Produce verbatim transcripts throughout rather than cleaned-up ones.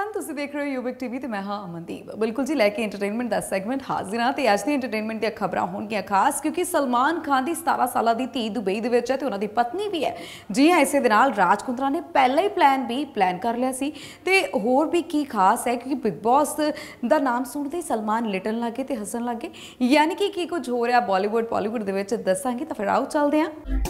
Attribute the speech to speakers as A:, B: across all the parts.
A: Everyone, तुसीं देख रहे हो यूबिक टीवी ते मैं हाँ अमनदीप। बिल्कुल जी, लैके एंटरटेनमेंट का सैगमेंट हाजिर हाँ। तो अज दी एंटरटेनमेंट दी खबरां होणगियां खास, क्योंकि सलमान खान की सतारह साल की धी दुबई दे विच है ते उन्हां दी पत्नी भी है। जी हाँ, इसे दे नाल राज कुंद्रा ने पहला ही प्लान भी प्लान कर लिया सी। ते होर भी की खास है, क्योंकि बिग बॉस दा नाम सुनते ही सलमान लिटन लग गए ते हसन लग गए। यानी कि की कुछ हो रहा बॉलीवुड बॉलीवुड दे विच दसांगे, तो फिर आओ चलते हैं।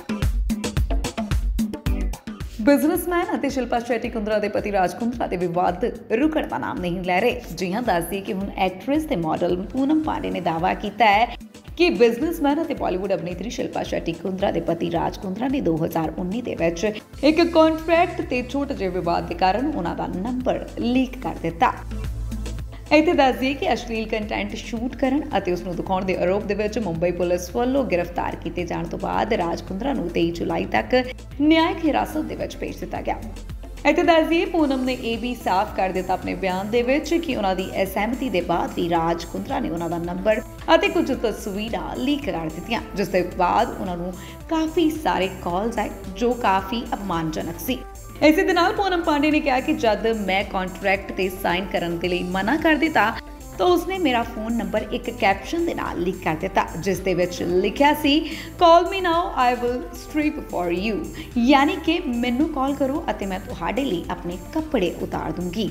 A: बिजनेसमैन और शिल्पा शेट्टी कुंद्रा के पति राज कुंद्रा के विवाद रुकण का नाम नहीं लै रहे। जी हाँ, दस दिए कि हुण एक्ट्रेस ते मॉडल पूनम पांडे ने दावा किया है कि बिजनेसमैन और बॉलीवुड अभिनेत्री शिल्पा शेट्टी कुंद्रा के पति राज कुंद्रा ने दो हज़ार उन्नीस के विच एक कॉन्ट्रैक्ट ते छोटे ਜਿਹੇ विवाद के कारण उन्हां दा नंबर लीक कर दिता। ਇੱਥੇ ਦੱਸ ਦਈਏ ਕਿ ਅਸ਼ਲੀਲ ਕੰਟੈਂਟ ਸ਼ੂਟ ਕਰਨ ਅਤੇ ਉਸ ਨੂੰ ਦਿਖਾਉਣ ਦੇ ਆਰੋਪ ਦੇ ਵਿੱਚ ਮੁੰਬਈ ਪੁਲਿਸ ਵੱਲੋਂ ਗ੍ਰਿਫਤਾਰ ਕੀਤੇ ਜਾਣ ਤੋਂ ਬਾਅਦ ਰਾਜ ਕੁੰਦਰਾ ਨੂੰ ਤੇਈ ਜੁਲਾਈ ਤੱਕ ਨਿਆਇਕ ਹਿਰਾਸਤ ਦੇ ਵਿੱਚ ਭੇਜ ਦਿੱਤਾ ਗਿਆ। ਇੱਥੇ ਦੱਸ ਦਈਏ ਪੂਨਮ ਨੇ ਇਹ ਵੀ ਸਾਫ਼ ਕਰ ਦਿੱਤਾ ਆਪਣੇ ਬਿਆਨ ਦੇ ਵਿੱਚ ਕਿ ਉਹਨਾਂ ਦੀ ਅਸਹਿਮਤੀ ਦੇ ਬਾਅਦ ਵੀ ਰਾਜ ਕੁੰਦਰਾ ਨੇ ਉਹਨਾਂ ਦਾ ਨੰਬਰ ਅਤੇ ਕੁਝ ਤਸਵੀਰਾਂ ਲੀਕ ਕਰ ਦਿੱਤੀਆਂ, ਜਿਸ ਦੇ ਬਾਅਦ ਉਹਨਾਂ ਨੂੰ ਕਾਫੀ ਸਾਰੇ ਕਾਲਸ ਆਏ ਜੋ ਕਾਫੀ ਅਪਮਾਨਜਨਕ ਸੀ। ਇਸੇ ਦੇ ਨਾਲ ਪੂਨਮ ਪਾਂਡੇ ਨੇ ਕਿਹਾ ਕਿ ਜਦ ਮੈਂ ਕੰਟਰੈਕਟ ਤੇ ਸਾਈਨ ਕਰਨ ਦੇ ਲਈ ਮਨਾ ਕਰ ਦਿੱਤਾ ਤਾਂ ਉਸਨੇ ਮੇਰਾ ਫੋਨ ਨੰਬਰ ਇੱਕ ਕੈਪਸ਼ਨ ਦੇ ਨਾਲ ਲਿਖ ਕਰ ਦਿੱਤਾ, ਜਿਸ ਦੇ ਵਿੱਚ ਲਿਖਿਆ ਸੀ call me now I will strip for you, ਯਾਨੀ ਕਿ ਮੈਨੂੰ ਕਾਲ ਕਰੋ ਅਤੇ ਮੈਂ ਤੁਹਾਡੇ ਲਈ ਆਪਣੇ ਕੱਪੜੇ ਉਤਾਰ ਦੂੰਗੀ।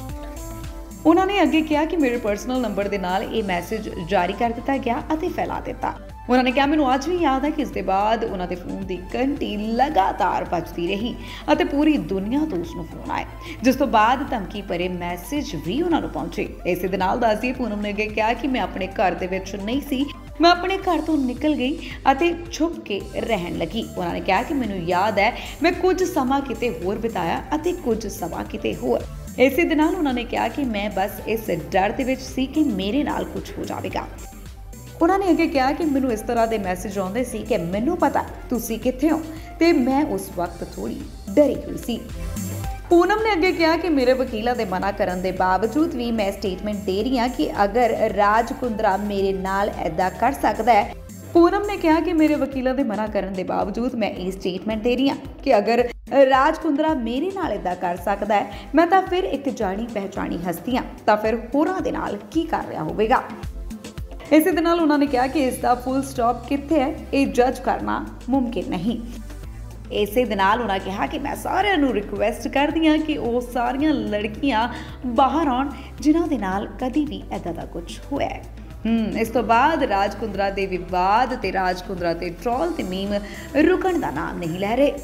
A: ਉਹਨਾਂ ਨੇ ਅੱਗੇ ਕਿਹਾ ਕਿ ਮੇਰੇ ਪਰਸਨਲ ਨੰਬਰ ਦੇ ਨਾਲ ਇਹ ਮੈਸੇਜ ਜਾਰੀ ਕਰ ਦਿੱਤਾ ਗਿਆ ਅਤੇ ਫੈਲਾ ਦਿੱਤਾ। ਉਹਨਾਂ ਨੇ ਕਿਹਾ ਮੈਨੂੰ ਅੱਜ ਵੀ ਯਾਦ ਹੈ ਕਿ ਇਸ ਦੇ ਬਾਅਦ ਉਹਨਾਂ ਦੇ ਫੋਨ ਦੀ ਘੰਟੀ ਲਗਾਤਾਰ ਵੱਜਦੀ ਰਹੀ ਅਤੇ ਪੂਰੀ ਦੁਨੀਆ ਤੋਂ ਉਸ ਨੂੰ ਫੋਨ ਆਏ, ਜਿਸ ਤੋਂ ਬਾਅਦ ਧਮਕੀ ਭਰੇ ਮੈਸੇਜ ਵੀ ਉਹਨਾਂ ਨੂੰ ਪਹੁੰਚੇ। ਇਸੇ ਦੇ ਨਾਲ ਦੱਸਦੀ ਪੂਨਮ ਨੇ ਅੱਗੇ ਕਿਹਾ ਕਿ ਮੈਂ ਆਪਣੇ ਘਰ ਦੇ ਵਿੱਚ ਨਹੀਂ ਸੀ, ਮੈਂ ਆਪਣੇ ਘਰ ਤੋਂ ਨਿਕਲ ਗਈ ਅਤੇ ਛੁਪ ਕੇ ਰਹਿਣ ਲੱਗੀ। ਉਹਨਾਂ ਨੇ ਕਿਹਾ ਕਿ ਮੈਨੂੰ ਯਾਦ ਹੈ ਮੈਂ ਕੁਝ ਸਮਾਂ ਕਿਤੇ ਹੋਰ ਬਿਤਾਇਆ ਅਤੇ ਕੁਝ ਸਮਾਂ ਕਿਤੇ ਹੋਰ। ਇਸੇ ਦੇ ਨਾਲ ਉਹਨਾਂ ਨੇ ਕਿਹਾ ਕਿ ਮੈਂ ਬਸ ਇਸ ਡਰ ਦੇ ਵਿੱਚ ਸੀ ਕਿ ਮੇਰੇ ਨਾਲ ਕੁਝ ਹੋ ਜਾਵੇਗਾ। ਉਹਨਾਂ ਨੇ ਅੱਗੇ ਕਿਹਾ ਕਿ ਮੈਨੂੰ ਇਸ ਤਰ੍ਹਾਂ ਦੇ ਮੈਸੇਜ ਆਉਂਦੇ ਸੀ ਕਿ ਮੈਨੂੰ ਪਤਾ ਤੁਸੀਂ ਕਿੱਥੇ ਹੋ ਤੇ ਮੈਂ ਉਸ ਵਕਤ ਥੋੜੀ ਡਰੀ ਹੋਈ ਸੀ। ਪੂਨਮ ਨੇ ਅੱਗੇ ਕਿਹਾ ਕਿ ਮੇਰੇ ਵਕੀਲਾਂ ਦੇ ਮਨਾ ਕਰਨ ਦੇ ਬਾਵਜੂਦ ਵੀ ਮੈਂ ਸਟੇਟਮੈਂਟ ਦੇ ਰਹੀ ਹਾਂ ਕਿ ਅਗਰ ਰਾਜ ਕੁੰਦਰਾ ਮੇਰੇ ਨਾਲ ਐਦਾਂ ਕਰ ਸਕਦਾ ਹੈ। ਪੂਨਮ ਨੇ ਕਿਹਾ ਕਿ ਮੇਰੇ ਵਕੀਲਾਂ ਦੇ ਮਨਾ ਕਰਨ ਦੇ ਬਾਵਜੂਦ ਮੈਂ ਇਹ ਸਟੇਟਮੈਂਟ ਦੇ ਰਹੀ ਹਾਂ ਕਿ ਅਗਰ ਰਾਜ ਕੁੰਦਰਾ ਮੇਰੇ ਨਾਲ ਐਦਾਂ ਕਰ ਸਕਦਾ ਹੈ, ਮੈਂ ਤਾਂ ਫਿਰ ਇੱਕ ਜਾਣੀ ਪਹਿਚਾਣੀ ਹਸਤੀ ਹਾਂ, ਤਾਂ ਫਿਰ ਹੋਰਾਂ ਦੇ ਨਾਲ ਕੀ ਕਰ ਰਿਹਾ ਹੋਵੇਗਾ। ਇਸੇ ਦੇ ਨਾਲ ਉਹਨਾਂ ਨੇ ਕਿਹਾ ਕਿ ਇਸ ਦਾ ਫੁੱਲ ਸਟਾਪ ਕਿੱਥੇ ਹੈ ਇਹ ਜੱਜ ਕਰਨਾ ਮੁਮਕਿਨ ਨਹੀਂ। ਇਸੇ ਦੇ ਨਾਲ ਉਹਨਾਂ ਕਿਹਾ ਕਿ ਮੈਂ ਸਾਰਿਆਂ ਨੂੰ ਰਿਕੁਐਸਟ ਕਰਦੀ ਹਾਂ ਕਿ ਉਹ ਸਾਰੀਆਂ ਲੜਕੀਆਂ ਬਾਹਰ ਆਉਣ ਜਿਨ੍ਹਾਂ ਦੇ ਨਾਲ ਕਦੀ ਵੀ ਐਦਾਂ ਦਾ ਕੁਝ ਹੋਇਆ ਹੈ। ਹਮ ਇਸ ਤੋਂ ਬਾਅਦ ਰਾਜ ਕੁੰਦਰਾ ਦੇ ਵਿਵਾਦ ਤੇ ਰਾਜ ਕੁੰਦਰਾ ਤੇ ਟ੍ਰੋਲ ਤੇ ਮੀਮ ਰੁਕਣ ਦਾ ਨਾਮ ਨਹੀਂ ਲੈ ਰਹੇ।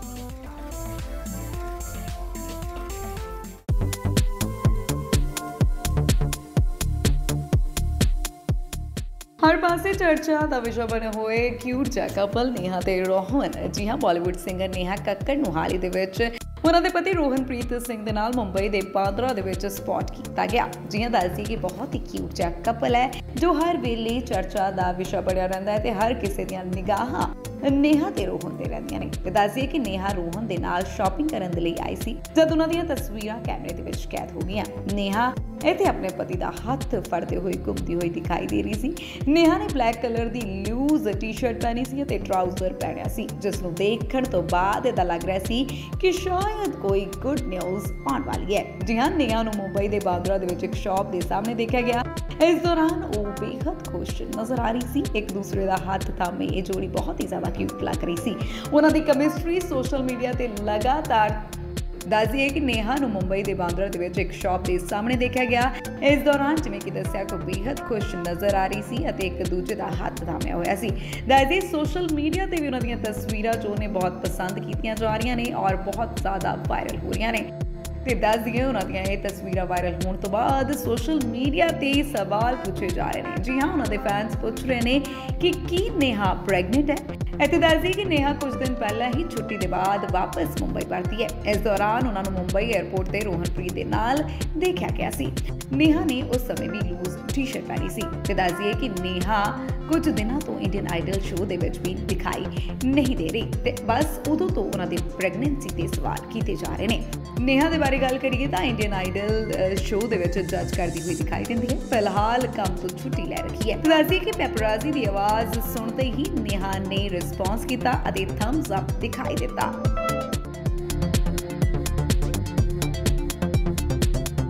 A: हर पासे चर्चा का विषय बने हुए क्यूट जा कपल नेहा ते रोहन। जी हाँ, बॉलीवुड सिंगर नेहा कक्कड़ ਨੂੰ ਹਾਲ ਹੀ ਦੇ ਵਿੱਚ ਉਹਨਾਂ ਦੇ ਪਤੀ ਰੋਹਨਪ੍ਰੀਤ ਸਿੰਘ ਦੇ ਨਾਲ ਮੁੰਬਈ ਦੇ ਬਾਂਦਰਾ ਦੇ ਵਿੱਚ ਸਪੌਟ ਕੀਤਾ ਗਿਆ। ਜੀ ਹਾਂ, ਦੱਸਦੀ ਕਿ ਬਹੁਤ ਹੀ ਕਿਊਟ ਜਿਹਾ ਕਪਲ ਹੈ ਜੋ ਹਰ ਵੇਲੇ ਚਰਚਾ ਦਾ ਵਿਸ਼ਾ ਬਣਿਆ ਰਹਿੰਦਾ ਹੈ ਤੇ ਹਰ ਕਿਸੇ ਦੀਆਂ ਨਿਗਾਹਾਂ ਨੇਹਾ ਤੇ ਰੋਹਨ ਤੇ ਰਹਿੰਦੀਆਂ ਨੇ। ਤੇ ਦੱਸਦੀ ਕਿ ਨੇਹਾ ਰੋਹਨ ਦੇ ਨਾਲ ਸ਼ਾਪਿੰਗ ਕਰਨ ਦੇ ਲਈ ਆਈ ਸੀ ਜਦ ਉਹਨਾਂ ਦੀਆਂ ਤਸਵੀਰਾਂ ਕੈਮਰੇ ਦੇ ਵਿੱਚ ਕੈਦ ਹੋ ਗਈਆਂ। ਨੇਹਾ ਇੱਥੇ ਆਪਣੇ ਪਤੀ ਦਾ ਹੱਥ ਫੜਦੇ ਹੋਏ ਘੁੰਮਦੀ ਹੋਈ ਦਿਖਾਈ ਦੇ ਰਹੀ ਸੀ। ਨੇਹਾ ਨੇ ਬਲੈਕ ਕਲਰ ਦੀ ਲੂਜ਼ ਟੀ-ਸ਼ਰਟ ਪਹਿਨੀ ਸੀ ਅਤੇ ਟਰਾਊਜ਼ਰ ਪਹਿਨਿਆ ਸੀ, ਜਿਸ ਨੂੰ ਦੇਖਣ ਤੋਂ ਬਾਅਦ ਇਹਦਾ ਲੱਗ ਰਿਹਾ ਸੀ ਕਿ ਸ਼ਾਇਦ ਕੋਈ ਗੁੱਡ ਨਿਊਜ਼ ਆਉਣ ਵਾਲੀ ਹੈ। ਜੀ ਹਾਂ, ਨੇਹਾ ਨੂੰ ਮੁੰਬਈ ਦੇ ਬਾਂਦਰਾ ਦੇ ਵਿੱਚ ਇੱਕ ਸ਼ਾਪ ਦੇ ਸਾਹਮਣੇ ਦੇਖਿਆ ਗਿਆ। ਇਸ ਦੌਰਾਨ ਉਹ ਬੇਹੱਦ ਖੁਸ਼ ਨਜ਼ਰ ਆ ਰਹੀ ਸੀ। ਇੱਕ ਦੂਸਰੇ ਦਾ ਹੱਥ ਥਾਮੇ ਇਹ ਜੋੜੀ ਬਹੁਤ ਹੀ ਜ਼ਿਆਦਾ ਕਿਊਟ ਲੱਗ ਰਹੀ ਸੀ। ਉਹਨਾਂ ਦੀ ਕੈਮਿਸਟਰੀ ਸੋਸ਼ਲ ਮੀਡੀਆ ਤੇ ਲਗਾਤਾਰ ਦੱਸਦੀ ਹੈ ਕਿ ਨੇਹਾ ਨੂੰ ਮੁੰਬਈ ਦੇ ਬਾਂਦਰਾ ਦੇ ਵਿੱਚ ਇੱਕ ਸ਼ਾਪ ਦੇ ਸਾਹਮਣੇ ਦੇਖਿਆ ਗਿਆ। ਇਸ ਦੌਰਾਨ ਜਿਵੇਂ ਕਿ ਦੱਸਿਆ ਕਿ ਬੇਹੱਦ ਖੁਸ਼ ਨਜ਼ਰ ਆ ਰਹੀ ਸੀ ਅਤੇ ਇੱਕ ਦੂਜੇ ਦਾ ਹੱਥ ਥਾਮਿਆ ਹੋਇਆ ਸੀ। ਦੱਸਦੀ ਸੋਸ਼ਲ ਮੀਡੀਆ ਤੇ ਵੀ ਉਹਨਾਂ ਦੀਆਂ ਤਸਵੀਰਾਂ ਜੋ ਨੇ ਬਹੁਤ ਪਸੰਦ ਕੀਤੀਆਂ ਜਾ ਰਹੀਆਂ ਨੇ ਔਰ ਬਹੁਤ ਜ਼ਿਆਦਾ ਵਾਇਰਲ ਹੋ ਰਹੀਆਂ ਨੇ। ਤੇ ਦੱਸ ਦਈਏ ਉਹਨਾਂ ਦੀਆਂ ਇਹ ਤਸਵੀਰਾਂ ਵਾਇਰਲ ਹੋਣ ਤੋਂ ਬਾਅਦ ਸੋਸ਼ਲ ਮੀਡੀਆ ਤੇ ਸਵਾਲ ਪੁੱਛੇ ਜਾ ਰਹੇ ਨੇ। ਜੀ ਹਾਂ, ਉਹਨਾਂ ਦੇ ਫੈਨਸ ਪੁੱਛ ਰਹੇ ਨੇ ਕਿ ਕੀ ਨੇਹਾ ਪ੍ਰੈਗਨੈਂਟ ਹੈ। ਇੱਥੇ ਦੱਸ ਦਈਏ ਕਿ ਨੇਹਾ ਕੁਝ ਦਿਨ ਪਹਿਲਾਂ ਹੀ ਛੁੱਟੀ ਦੇ ਬਾਅਦ ਵਾਪਸ ਮੁੰਬਈ ਪਰਤੀ ਹੈ। ਇਸ ਦੌਰਾਨ ਉਹਨਾਂ ਨੂੰ ਮੁੰਬਈ 에ਅਰਪੋਰਟ ਤੇ ਰੋਹਨਪ੍ਰੀਤ ਦੇ ਨਾਲ ਦੇਖਿਆ ਗਿਆ ਸੀ। ਨੇਹਾ ਨੇ ਉਸ ਸਮੇਂ ਵੀ ਲੂਜ਼ ਟੀ-ਸ਼ਰਟ ਪਹਿਨੀ ਸੀ। ਤੇ ਦੱਸ ਦਈਏ ਕਿ ਨੇਹਾ ਕੁਝ ਦਿਨਾਂ ਤੋਂ ਇੰਡੀਅਨ ਆਈਡਲ ਸ਼ੋਅ ਦੇ ਵਿੱਚ ਵੀ ਦਿਖਾਈ ਨਹੀਂ ਦੇ ਰਹੀ ਤੇ ਬਸ ਉਦੋਂ ਤੋਂ ਉਹਨਾਂ ਦੀ ਪ੍ਰੈਗਨੈਂਸੀ ਤੇ ਸਵਾਲ ਕੀਤੇ ਜਾ ਰਹੇ ਨੇ। ਨੇਹਾ ਦੇ ਬਾਰੇ ਗੱਲ ਕਰੀਏ ਤਾਂ ਇੰਡੀਅਨ ਆਈਡਲ ਸ਼ੋਅ ਦੇ ਵਿੱਚ ਜੱਜ ਕਰਦੀ ਹੋਈ ਦਿਖਾਈ ਦਿੰਦੀ ਹੈ। ਫਿਲਹਾਲ ਕੰਮ ਤੋਂ ਛੁੱਟੀ ਲੈ ਰੱਖੀ ਹੈ। ਦੱਸਦੀ ਕਿ ਪੈਪਰਾਜ਼ੀ ਦੀ ਆਵਾਜ਼ ਸੁਣਦੇ ਹੀ ਨੇਹਾ ਨੇ ਰਿਸਪੌਂਸ ਕੀਤਾ ਅਤੇ ਥੰਬਸ ਅਪ ਦਿਖਾਈ ਦਿੱਤਾ।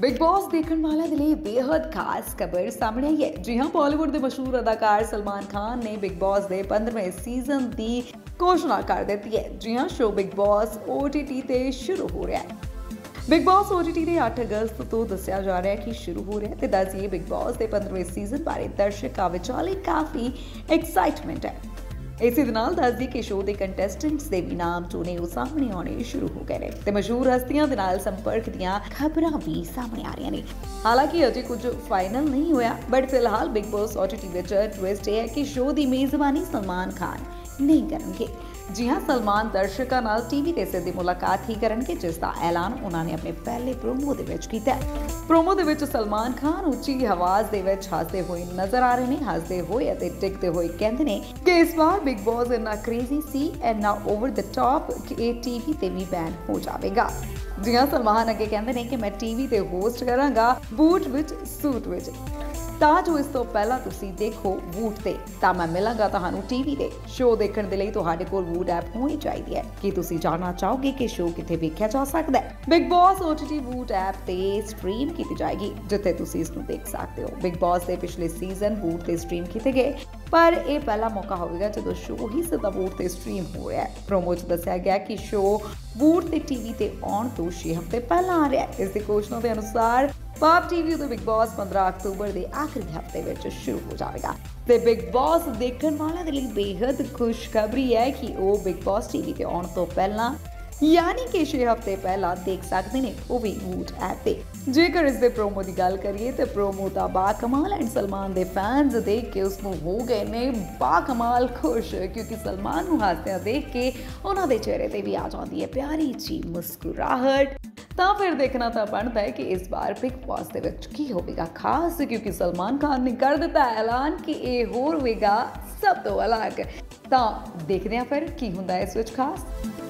A: बिग बॉस देखने वाले ਦੇ ਲਈ बेहद खास खबर सामने आई है। जी हाँ, बॉलीवुड के मशहूर अदाकार सलमान खान ने बिग बॉस के पंद्रहवें सीजन की घोषणा कर दी है। जी हाँ, show Bigg Boss O T T ते शुरू हो रहा है। Bigg Boss O T T ਦੇ ਅੱਠ ਅਗਸਤ ਤੋਂ ਦੱਸਿਆ ਜਾ ਰਿਹਾ ਹੈ ਕਿ ਸ਼ੁਰੂ ਹੋ ਰਿਹਾ ਹੈ ਤੇ ਦੱਸਿਏ ਬਿਗ ਬॉस ਦੇ ਪੰद्रहवें ਸੀਜ਼ਨ ਬਾਰੇ ਦਰਸ਼ਕਾਂ ਵਿੱਚ ਹਾਲੇ ਕਾਫੀ ਐਕਸਾਈਟਮੈਂਟ ਹੈ। ਇਸੇ ਦੇ ਨਾਲ ਦੱਸਦੀ ਕਿ ਸ਼ੋਅ ਦੇ ਕੰਟੈਸਟੈਂਟਸ ਦੇ ਵੀ ਨਾਮ ਚੋਣੇ ਉਹ ਸਾਹਮਣੇ ਆਉਣੇ ਸ਼ੁਰੂ ਹੋ ਗਏ ਨੇ ਤੇ ਮਸ਼ਹੂਰ ਹਸਤੀਆਂ ਦੇ ਨਾਲ ਸੰਪਰਕ ਦੀਆਂ ਖਬਰਾਂ ਵੀ ਸਾਹਮਣੇ ਆ ਰਹੀਆਂ ਨੇ। ਹਾਲਾਂਕਿ ਅਜੇ ਕੁਝ ਫਾਈਨਲ ਨਹੀਂ ਹੋਇਆ, ਬਟ ਫਿਲਹਾਲ Bigg Boss O T T ਵਿੱਚ ਟਵਿਸਟ ਇਹ ਹੈ ਕਿ ਸ਼ੋਅ ਦੀ ਮੇਜ਼ਬਾਨੀ ਸਲਮਾਨ ਖਾਨ ਨਹੀਂ ਕਰਨਗੇ। जी हाँ, सलमान दर्शकों नाल टीवी ते सिद्धी मुलाकात ही करनगे, जिसका ऐलान उन्होंने अपने पहले प्रोमो दे विच कीता है। प्रोमो दे विच सलमान खान उच्ची आवाज़ दे विच हसदे हुए नजर आ रहे हैं। हसदे हुए अते टिकते हुए कहते हैं कि इस बार बिग बॉस इन्ना क्रेजी सी इन्ना ओवर द टॉप कि ये टीवी ते भी बैन हो जाएगा। जी हाँ, सलमान अगे कहते हैं कि मैं टीवी ते होस्ट करांगा बूट विच सूट विच, ਤਾਂ ਜੋ ਇਸ ਤੋਂ ਪਹਿਲਾਂ ਤੁਸੀਂ ਦੇਖੋ ਵੂਟ ਤੇ, ਤਾਂ ਮੈਂ ਮਿਲਾਂਗਾ ਤੁਹਾਨੂੰ ਟੀਵੀ ਤੇ। ਸ਼ੋਅ ਦੇਖਣ ਦੇ ਲਈ ਤੁਹਾਡੇ ਕੋਲ ਵੂਟ ਐਪ ਹੋਣੀ ਚਾਹੀਦੀ ਹੈ। ਕੀ ਤੁਸੀਂ ਜਾਣਨਾ ਚਾਹੋਗੇ ਕਿ ਸ਼ੋਅ ਕਿੱਥੇ ਵੇਖਿਆ ਜਾ ਸਕਦਾ ਹੈ? Bigg Boss O T T Voot app ਤੇ ਸਟ੍ਰੀਮ ਕੀਤੀ ਜਾਏਗੀ, ਜਿੱਥੇ ਤੁਸੀਂ ਇਸ ਨੂੰ ਦੇਖ ਸਕਦੇ ਹੋ। ਬਿਗ ਬॉस ਦੇ ਪਿਛਲੇ ਸੀਜ਼ਨ ਵੂਟ ਤੇ ਸਟ੍ਰੀਮ ਕੀਤੇ ਗਏ, ਪਰ ਇਹ ਪਹਿਲਾ ਮੌਕਾ ਹੋਵੇਗਾ ਜਦੋਂ ਸ਼ੋਅ ਹੀ ਸਿੱਧਾ ਵੂਟ ਤੇ ਸਟ੍ਰੀਮ ਹੋ ਰਿਹਾ ਹੈ। ਪ੍ਰੋਮੋ 'ਚ ਦੱਸਿਆ ਗਿਆ ਕਿ ਸ਼ੋਅ ਵੂਟ ਤੇ ਟੀਵੀ ਤੇ ਆਉਣ ਤੋਂ ਛੇ ਹਫ਼ਤੇ ਪਹਿਲਾਂ ਆ ਰਿਹਾ ਹੈ। ਇਸ ਦੀ ਘੋਸ਼ਣਾ ਦੇ ਅਨੁਸਾਰ ਪਾਪ ਟੀਵੀ ਤੋਂ ਬਿਗ ਬॉस पंद्रह ਅਕਤੂਬਰ ਦੇ ਆਖਰੀ ਹਫ਼ਤੇ ਵਿੱਚ ਸ਼ੁਰੂ ਹੋ ਜਾਵੇਗਾ ਤੇ ਬਿਗ ਬॉस ਦੇਖਣ ਵਾਲਿਆਂ ਦੇ ਲਈ ਬੇहद ਖੁਸ਼ਖਬਰੀ ਹੈ ਕਿ ਉਹ ਬਿਗ ਬॉस ਟੀਵੀ ਤੇ ਆਉਣ ਤੋਂ ਪਹਿਲਾਂ यानी कि छे हफ्ते पहला देख सकते हैं, वो भी वूट ऐप ते। जेकर इस दे प्रोमो की गल करिए तो प्रोमो दा बाकमाल एंड सलमान दे फैंस देख के उसनू हो गए ने बाकमाल खुश, क्योंकि सलमान नू हसदियां देख के उन्हां दे चेहरे ते भी आ जाती है प्यारी जी मुस्कुराहट। ਤਾਂ ਫਿਰ ਦੇਖਣਾ ਤਾਂ ਬਣਦਾ ਹੈ ਕਿ ਇਸ ਵਾਰ ਬਿਗ ਬॉस ਦੇ ਵਿੱਚ ਕੀ ਹੋਵੇਗਾ ਖਾਸ, ਕਿਉਂਕਿ ਸਲਮਾਨ ਖਾਨ ਨੇ ਕਰ ਦਿੱਤਾ ਐਲਾਨ ਕਿ ਇਹ ਹੋਰ ਹੋਵੇਗਾ ਸਭ ਤੋਂ ਅਲੱਗ। ਤਾਂ ਦੇਖਦੇ ਹਾਂ ਫਿਰ ਕੀ ਹੁੰਦਾ ਇਸ ਵਿੱਚ ਖਾਸ।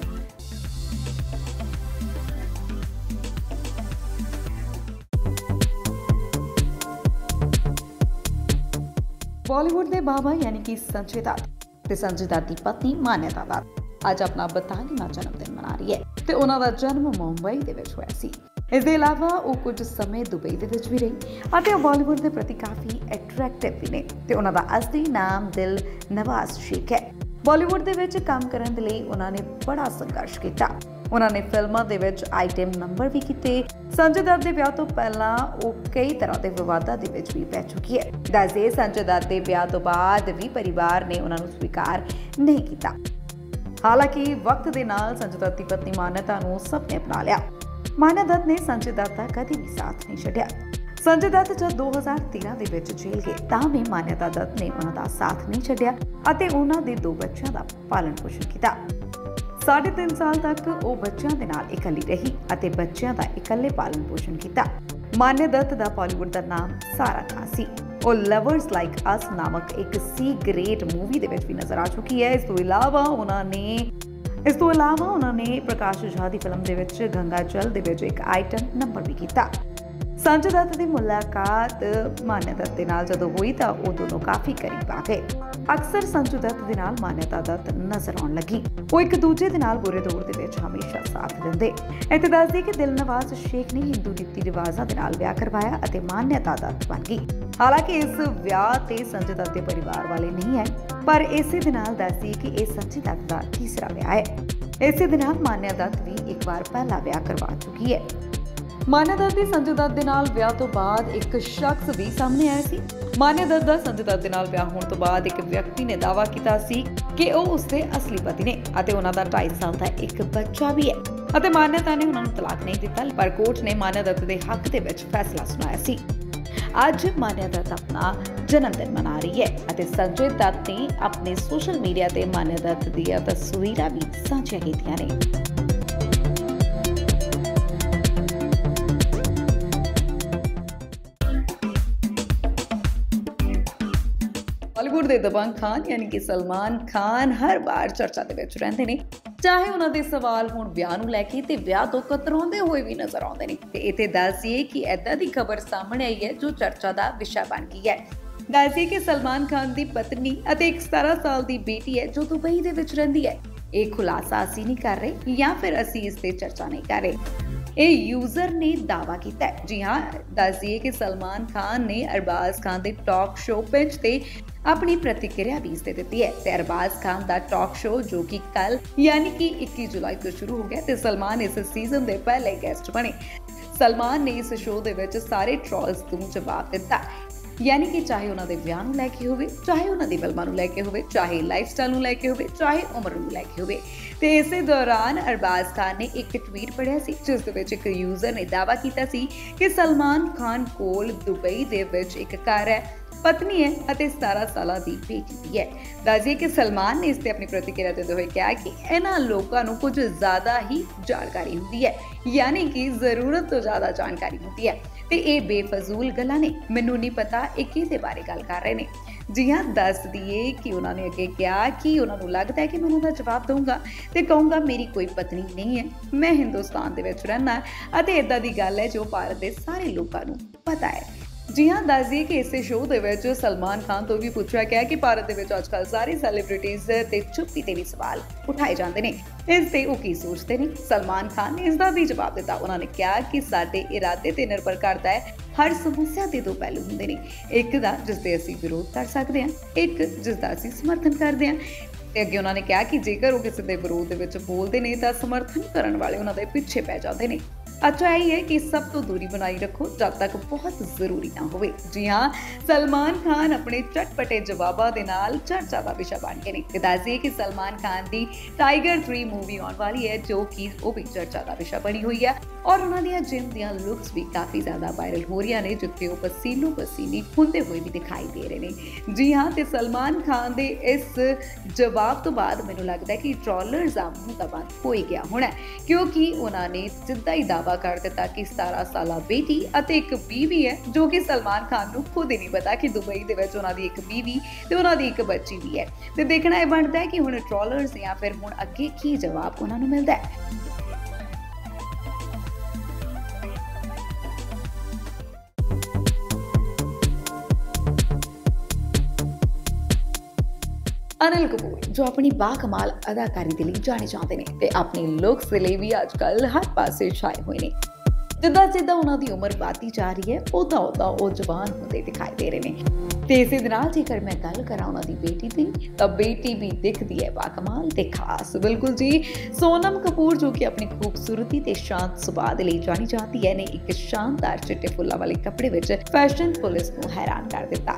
A: बॉलीवुड के बाबा यानी कि संजय दत्त ते संजय दत्त की पत्नी मान्यता दत्त ਅੱਜ ਆਪਣਾ ਬਤਾਲੀਵਾਂ ਜਨਮ ਦਿਨ ਮਨਾ ਰਹੀ ਹੈ ਤੇ ਉਹਨਾਂ ਦਾ ਜਨਮ ਮੁੰਬਈ ਦੇ ਵਿੱਚ ਹੋਇਆ ਸੀ। ਇਸ ਦੇ ਇਲਾਵਾ ਉਹ ਕੁਝ ਸਮੇਂ ਦੁਬਈ ਦੇ ਵਿੱਚ ਵੀ ਰਹੀ ਅਤੇ ਉਹ ਬਾਲੀਵੁੱਡ ਦੇ ਪ੍ਰਤੀ ਕਾਫੀ ਅਟਰੈਕਟਿਵ ਵੀ ਨੇ ਤੇ ਉਹਨਾਂ ਦਾ ਅਸਲੀ ਨਾਮ ਦਿਲ ਨਵਾਜ਼ ਸ਼ੇਖ ਹੈ। ਬਾਲੀਵੁੱਡ ਦੇ ਵਿੱਚ ਕੰਮ ਕਰਨ ਦੇ ਲਈ ਉਹਨਾਂ ਨੇ ਬੜਾ ਸੰਘਰਸ਼ ਕੀਤਾ। ਉਹਨਾਂ ਨੇ ਫਿਲਮਾਂ ਦੇ ਵਿੱਚ ਆਈਟਮ ਨੰਬਰ ਵੀ ਕੀਤੇ। ਸੰਜੇ ਦੱਤ ਦੇ ਵਿਆਹ ਤੋਂ ਪਹਿਲਾਂ ਉਹ ਕਈ ਤਰ੍ਹਾਂ ਦੇ ਵਿਵਾਦਾਂ ਦੇ ਵਿੱਚ ਵੀ ਪੈ ਚੁੱਕੀ ਹੈ। ਦੱਸਦੇ ਸੰਜੇ ਦੱਤ ਦੇ ਵਿਆਹ ਤੋਂ ਬਾਅਦ ਵੀ ਪਰਿਵਾਰ ਨੇ ਉਹਨਾਂ ਨੂੰ ਸਵੀਕਾਰ ਨਹੀਂ ਕੀਤਾ। ਹਾਲਾਂਕਿ ਵਕਤ ਦੇ ਨਾਲ ਸੰਜੇ ਦੱਤ ਦੀ ਪਤਨੀ ਮਾਨਿਅਤਾ ਨੂੰ ਸਭ ਨੇ ਅਪਣਾ ਲਿਆ। ਮਾਨਿਆ ਦੱਤ ਨੇ ਸੰਜੇ ਦੱਤ ਦਾ ਕਦੇ ਵੀ ਸਾਥ ਨਹੀਂ ਛੱਡਿਆ। ਸੰਜੇ ਦੱਤ ਜਦ ਦੋ ਹਜ਼ਾਰ ਤੇਰਾਂ ਦੇ ਵਿੱਚ ਜੇਲ੍ਹ ਗਏ ਤਾਂ ਵੀ ਮਾਨਿਅਤਾ ਦੱਤ ਨੇ ਉਹਨਾਂ ਦਾ ਸਾਥ ਨਹੀਂ ਛੱਡਿਆ ਅਤੇ ਉਹਨਾਂ ਦੇ ਦੋ ਬੱਚਿਆਂ ਦਾ ਪਾਲਣ ਪੋਸ਼ਣ ਕੀਤਾ। ਸਾਢੇ ਤਿੰਨ ਸਾਲ ਤੱਕ ਉਹ ਬੱਚਿਆਂ ਦੇ ਨਾਲ ਇਕੱਲੀ ਰਹੀ ਅਤੇ ਬੱਚਿਆਂ ਦਾ ਇਕੱਲੇ ਪਾਲਣ ਪੋਸ਼ਣ ਕੀਤਾ। ਮਾਨਿਆ ਦੱਤ ਦਾ ਬਾਲੀਵੁੱਡ ਦਾ ਨਾਮ ਸਾਰਾ ਖਾਨ ਸੀ। ਉਹ ਲਵਰਸ ਲਾਈਕ ਅਸ ਨਾਮਕ ਇੱਕ ਸੀ ਗ੍ਰੇਟ ਮੂਵੀ ਦੇ ਵਿੱਚ ਵੀ ਨਜ਼ਰ ਆ ਚੁੱਕੀ ਹੈ। ਇਸ ਤੋਂ ਇਲਾਵਾ ਉਹਨਾਂ ਨੇ ਇਸ ਤੋਂ ਇਲਾਵਾ ਉਹਨਾਂ ਨੇ ਪ੍ਰਕਾਸ਼ ਝਾ ਦੀ ਫਿਲਮ ਦੇ ਵਿੱਚ ਗੰਗਾ ਜਲ ਦੇ ਵਿੱਚ ਇੱਕ ਆਈਟਮ ਨੰਬਰ ਵੀ ਕੀਤਾ। ਸੰਜੇ ਦੱਤ ਦੀ ਮੁਲਾਕਾਤ ਮਾਨਿਆ ਦੱਤ ਦੇ ਨਾਲ ਜਦੋਂ ਹੋਈ ਤਾਂ ਉਹ ਦੋਨੋਂ ਕਾਫੀ ਕਰੀਬ ਆ ਗਏ। ਅਕਸਰ ਸੰਜੇ ਦੱਤ ਦੇ ਨਾਲ ਮਾਨਿਆ ਦੱਤ ਨਜ਼ਰ ਆਉਣ ਲੱਗੀ। ਉਹ ਇੱਕ ਦੂਜੇ ਦੇ ਨਾਲ ਬੁਰੇ ਦੌਰ ਦੇ ਵਿੱਚ ਹਮੇਸ਼ਾ ਸਾਥ ਦਿੰਦੇ। ਇੱਥੇ ਦੱਸਦੀ ਕਿ ਦਿਲ ਨਵਾਜ਼ ਸ਼ੇਖ ਨੇ ਹਿੰਦੂ ਰੀਤੀ ਰਿਵਾਜ਼ਾਂ ਦੇ ਨਾਲ ਵਿਆਹ ਕਰਵਾਇਆ ਅਤੇ ਮਾਨਿਆ ਦੱਤ ਬਣ ਗਈ। ਹਾਲਾਂਕਿ ਇਸ ਵਿਆਹ ਤੇ ਸੰਜੇ ਦੱਤ ਦੇ ਪਰਿਵਾਰ ਵਾਲੇ ਨਹੀਂ ਹੈ, ਪਰ ਇਸੇ ਦੇ ਨਾਲ ਦੱਸਦੀ ਕਿ ਇਹ ਸੰਜੇ ਦੱਤ ਦਾ ਤੀਸਰਾ ਵਿਆਹ ਹੈ। ਇਸੇ ਦੇ ਨਾਲ ਮਾਨਿਆ ਦੱਤ ਵੀ ਇੱਕ ਵਾਰ ਪਹਿਲਾ ਵਿਆਹ ਕਰਵਾ ਚੁੱਕੀ ਹੈ। ਮਾਨਿਆ ਦੱਤ ਦੀ ਸੰਜੇ ਦੱਤ ਦੇ ਨਾਲ ਵਿਆਹ ਤੋਂ ਬਾਅਦ ਇੱਕ ਸ਼ਖਸ ਵੀ ਸਾਹਮਣੇ ਆਇਆ ਸੀ। ਮਾਨਿਆ ਦੱਤ ਦਾ ਸੰਜੇ ਦੱਤ ਦੇ ਨਾਲ ਵਿਆਹ ਹੋਣ ਤੋਂ ਬਾਅਦ ਇੱਕ ਵਿਅਕਤੀ ਨੇ ਦਾਅਵਾ ਕੀਤਾ ਸੀ ਕਿ ਉਹ ਉਸਦੇ ਅਸਲੀ ਪਤੀ ਨੇ ਅਤੇ ਉਹਨਾਂ ਦਾ ਢਾਈ ਸਾਲ ਦਾ ਇੱਕ ਬੱਚਾ ਵੀ ਹੈ ਅਤੇ ਮਾਨਿਅਤਾ ਨੇ ਉਹਨਾਂ ਨੂੰ ਤਲਾਕ ਨਹੀਂ ਦਿੱਤਾ, ਪਰ ਕੋਰਟ ਨੇ ਮਾਨਿਆ ਦੱਤ ਦੇ ਹੱਕ ਦੇ ਵਿੱਚ ਫੈਸਲਾ ਸੁਣਾਇਆ ਸੀ। ਅੱਜ ਮਾਨਿਆ ਦੱਤ ਆਪਣਾ ਜਨਮ ਦਿਨ ਮਨਾ ਰਹੀ ਹੈ ਅਤੇ ਸੰਜੇ ਦੱਤ ਨੇ ਆਪਣੇ ਸੋਸ਼ਲ ਮੀਡੀਆ ਤੇ ਮਾਨਿਆ ਦੱਤ ਦੀਆਂ ਤਸਵੀਰਾਂ ਵੀ ਸਾਂਝੀਆਂ ਕੀਤੀਆਂ ਨੇ। ਬਾਲੀਵੁੱਡ ਦੇ ਦਬੰਗ ਖਾਨ ਯਾਨੀ ਕਿ ਸਲਮਾਨ ਖਾਨ ਹਰ ਵਾਰ ਚਰਚਾ ਦੇ ਵਿੱਚ ਰਹਿੰਦੇ ਨੇ, ਚਾਹੇ ਉਹਨਾਂ ਦੇ ਸਵਾਲ ਹੋਣ ਵਿਆਹ ਨੂੰ ਲੈ ਕੇ ਤੇ ਵਿਆਹ ਤੋਂ ਕਤਰਾਉਂਦੇ ਹੋਏ ਵੀ ਨਜ਼ਰ ਆਉਂਦੇ ਨੇ। ਤੇ ਇੱਥੇ ਦੱਸੀਏ ਕਿ ਏਦਾਂ ਦੀ ਖਬਰ ਸਾਹਮਣੇ ਆਈ ਹੈ ਜੋ ਚਰਚਾ ਦਾ ਵਿਸ਼ਾ ਬਣ ਗਈ ਹੈ। ਦੱਸੀਏ ਕਿ ਸਲਮਾਨ ਖਾਨ ਦੀ ਪਤਨੀ ਅਤੇ ਇੱਕ ਸਤਾਰਾਂ ਸਾਲ ਦੀ ਬੇਟੀ ਹੈ ਜੋ ਦੁਬਈ ਦੇ ਵਿੱਚ ਰਹਿੰਦੀ ਹੈ। ਇਹ ਖੁਲਾਸਾ ਅਸੀਂ ਨਹੀਂ ਕਰ ਰਹੇ ਜਾਂ ਫਿਰ ਅਸੀਂ ਇਸ ਤੇ ਚਰਚਾ ਨਹੀਂ ਕਰ ਰਹੇ। ਇਹ ਯੂਜ਼ਰ ਨੇ ਦਾਅਵਾ ਕੀਤਾ ਹੈ। ਜੀ ਹਾਂ, ਦੱਸ ਦਈਏ ਕਿ ਸਲਮਾਨ ਖਾਨ ਨੇ ਅਰਬਾਜ਼ ਖਾਨ ਦੇ ਟਾਕ ਸ਼ੋਅ ਪਿੰਚ ਤੇ अपनी प्रतिक्रिया भी इससे दी है। ते अरबाज खान का टॉक शो जो कि कल यानी कि इक्कीस जुलाई तो शुरू हो गया ते सलमान इस सीजन के पहले गेस्ट बने। सलमान ने इस शो दे विच सारे ट्रोल्स नूं जवाब दिता, यानी कि चाहे उन्होंने विआह नूं लैके होवे, चाहे उन्होंने फिल्मां नूं लैके होवे, चाहे लाइफ स्टाइल नूं लैके होवे, चाहे उम्र नूं लैके होवे। ते इस दौरान अरबाज खान ने एक ट्वीट पढ़िया सी जिस दे विच एक यूजर ने दावा कीता सी कि सलमान खान कोल दुबई दे विच एक घर है, पत्नी है ਅਤੇ सतारह ਸਾਲਾਂ ਦੀ बेटी भी है। ਦੱਸਦੇ ਕਿ ਸਲਮਾਨ ਨੇ ਇਸ ਤੇ ਆਪਣੀ ਪ੍ਰਤੀਕਿਰਿਆ ਦਿੰਦੇ ਹੋਏ ਕਿਹਾ ਕਿ ਇਹਨਾਂ ਲੋਕਾਂ ਨੂੰ ਕੁਝ ਜ਼ਿਆਦਾ ਹੀ ਜਾਣਕਾਰੀ ਹੁੰਦੀ ਹੈ, ਯਾਨੀ ਕਿ ਜ਼ਰੂਰਤ ਤੋਂ ਜ਼ਿਆਦਾ ਜਾਣਕਾਰੀ ਹੁੰਦੀ ਹੈ ਤੇ ਇਹ ਬੇਫਜ਼ੂਲ ਗੱਲਾਂ ਨੇ, ਮੈਨੂੰ ਨਹੀਂ ਪਤਾ ਇਹ ਕਿਹਦੇ ਬਾਰੇ ਗੱਲ ਕਰ ਰਹੇ ਨੇ। ਜੀ ਹਾਂ, ਦੱਸ ਦਈਏ ਕਿ ਉਹਨਾਂ ਨੇ ਅੱਗੇ ਕਿਹਾ ਕਿ ਉਹਨਾਂ ਨੂੰ ਲੱਗਦਾ ਹੈ ਕਿ ਮੈਂ ਉਹਨਾਂ ਦਾ ਜਵਾਬ ਦਊਂਗਾ ਤੇ ਕਹੂੰਗਾ ਮੇਰੀ ਕੋਈ ਪਤਨੀ ਨਹੀਂ ਹੈ, ਮੈਂ ਹਿੰਦੁਸਤਾਨ ਦੇ ਵਿੱਚ ਰਹਿਣਾ ਅਤੇ ਇਦਾਂ ਦੀ ਗੱਲ ਹੈ ਜੋ ਭਾਰਤ ਦੇ ਸਾਰੇ ਲੋਕਾਂ ਨੂੰ ਪਤਾ ਹੈ। जी हाँ, दस दिए कि इस शो के सलमान खान तो भी पूछा गया कि भारत के अजकल सारे सैलीब्रिटीज़ ते चुप्पी ते भी सवाल उठाए जाते हैं, इससे वो की सोचते हैं। सलमान खान ने इसका भी जवाब दिता। उन्होंने कहा कि साडे इरादे ते निर्भर करता है, हर समस्या के दो पहलू होंगे ने, एक दा जिसते असीं विरोध कर सकते हैं, एक जिसका असीं समर्थन करते हैं। ते अगे उन्होंने कहा कि जेकर वो किसी के विरोध विच बोलते हैं तो समर्थन करने वाले उन्होंने पीछे पै जाते हैं। अच्छा यही है कि सब तो दूरी बनाई रखो जब तक बहुत जरूरी ना हो। जी हाँ, सलमान खान अपने चटपटे जवाबों के नाल चर्चा का विषय बन गए हैं। दस दिए कि सलमान खान की टाइगर थ्री मूवी आने वाली है जो कि वो भी चर्चा का विषय बनी हुई है और उन्होंने जिम दी लुक्स भी काफ़ी ज़्यादा वायरल हो रही ने जिथे वो पसीनो पसीनी होंदे हुए भी दिखाई दे रहे हैं। जी हाँ, तो सलमान खान के इस जवाब तो बाद मैनूं लगता है कि ट्रोलर्स का मुँह तो बंद हो ही गया होना, क्योंकि उन्होंने सिद्धा ही दावा कर दिता कि सतारह साल बेटी अते एक बीवी है जो कि सलमान खान को खुद ही नहीं पता कि दुबई दे विच उन्हां दी एक बीवी ते उन्हां दी एक बच्ची भी है। ते देखना यह बनता है कि हुण ट्रोलर्स या फिर हुण अगे की जवाब उन्हां नूं मिलदा है। अनिल कपूर जो अपनी बाकमाल अदाकारी के लिए जाने जाते हैं ते अपनी लुक्स के लिए भी अजकल हर पासे छाए हुए हैं। जिदा जिदा उन्होंने उम्र बढ़ती जा रही है उदा उदा वो जवान होते दिखाई दे रहे हैं। ते इस दे नाल जेकर मैं गल करा उन्होंने बेटी की तो बेटी भी दिखती है बाकमाल ते खास। बिल्कुल जी, सोनम कपूर जो कि अपनी खूबसूरती ते शांत सुभाव के लिए जानी जाती है ने एक शानदार चिट्टे फुल्लां वाले कपड़े विच फैशन पुलिस को हैरान कर दिता।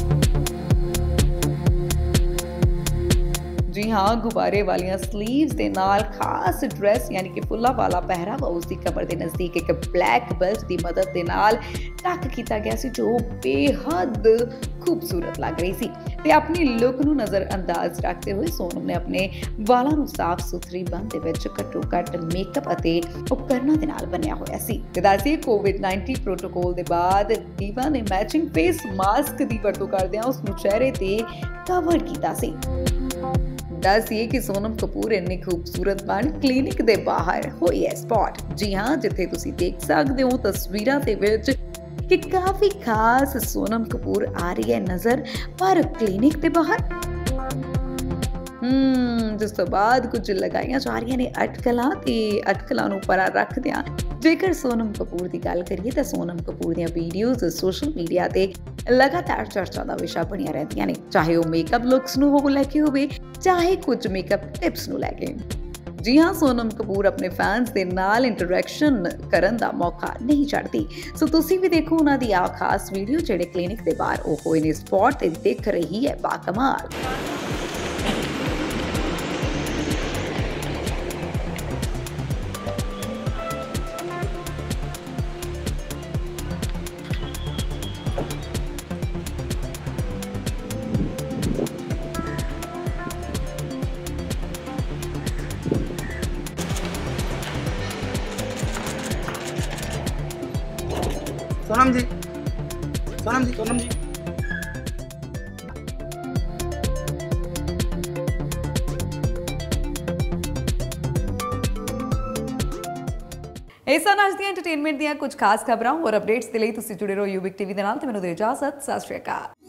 A: जी हाँ, गुब्बारे वाली स्लीव्स के नाल खास ड्रेस यानी कि फुल्ला वाला पहरावा उसकी कमर के नज़दीक एक ब्लैक बेल्ट की मदद के नाल टक किया गया सी जो बेहद खूबसूरत लग रही सी। ते अपनी लुक नूं नज़रअंदाज रखते हुए सोनम ने अपने वालों नूं साफ सुथरी बन दे विच घट्टो घट्ट मेकअप अते उपकरणों के नाल बनिया होया सी। ते दस्सिए कोविड नाइनटीन प्रोटोकॉल के बाद दीवा ने मैचिंग फेस मास्क की वरतों करदिआं उस नूं चेहरे ते कवर कीता सी। दस दिए कि सोनम कपूर इन्नी खूबसूरत बन क्लिनिक के बाहर हुई है स्पॉट। जी हाँ, जिथे तुसी देख सकते हो तस्वीरां दे विच कि काफी खास सोनम कपूर आ रही है नजर पर क्लिनिक के बाहर। हम्म जिस तो बाद कुछ लगाइया जा रही ने अटकलां ते अटकलां नूं परा रखदिआं जेकर सोनम कपूर की गल करिए तो सोनम कपूर दी वीडियोज़ सोशल मीडिया ते लगातार चर्चा का विषय बनिया रहदियां ने, चाहे वो मेकअप लुक्स नूं हो लैके होवे चाहे कुछ मेकअप टिप्स नूं लैके। जी हाँ, सोनम कपूर अपने फैंस के नाल इंटरैक्शन करन दा मौका नहीं छड्डदी। सो तुसी भी देखो उन्हां दी आ खास वीडियो जेहड़े क्लिनिक के बाहर ओ होए ने स्पॉट ते दिख रही है बाकमाल।
B: सोनम जी सोनम जी सोनम जी
A: ऐसा आज दी एंटरटेनमेंट ਦੀਆਂ ਕੁਝ ਖਾਸ ਖਬਰਾਂ और अपडेट्स ਦੇ ਲਈ ਤੁਸੀਂ ਜੁੜੇ ਰਹੋ ਯੂਬਿਕ ਟੀਵੀ ਦੇ ਨਾਲ ਤੇ ਮੈਨੂੰ ਦੇ ਇਜਾਜ਼ਤ। ਸਤਿ ਸ਼੍ਰੀ ਅਕਾਲ।